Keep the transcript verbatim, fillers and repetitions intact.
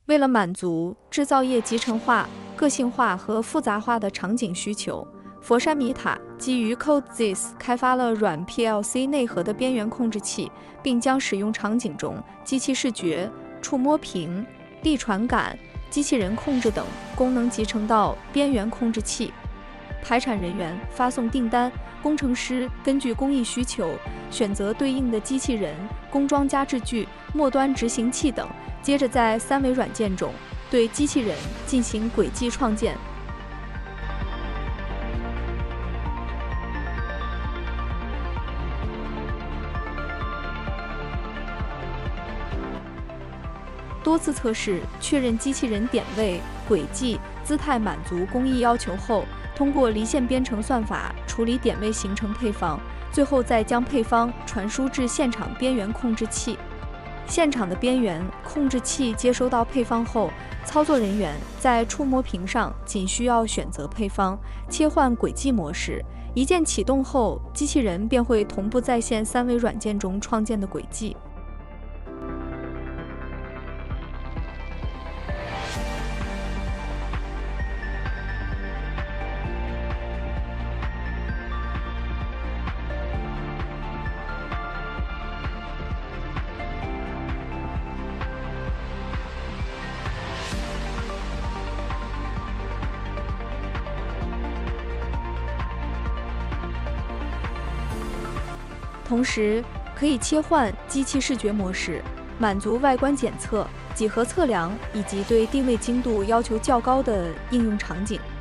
为了满足制造业集成化、个性化和复杂化的场景需求，佛山米塔基于 CodeZIS 开发了软 P L C 内核的边缘控制器，并将使用场景中机器视觉、触摸屏、力传感、机器人控制等功能集成到边缘控制器。排产人员发送订单，工程师根据工艺需求选择对应的机器人、工装加制具、末端执行器等，接着在三维软件中对机器人进行轨迹创建。多次测试确认机器人点位、轨迹、姿态满足工艺要求后，通过离线编程算法处理点位，形成配方，最后再将配方传输至现场边缘控制器。现场的边缘控制器接收到配方后，操作人员在触摸屏上仅需要选择配方，切换轨迹模式，一键启动后，机器人便会同步在线三维软件中创建的轨迹。同时，可以切换机器视觉模式，满足外观检测、几何测量以及对定位精度要求较高的应用场景。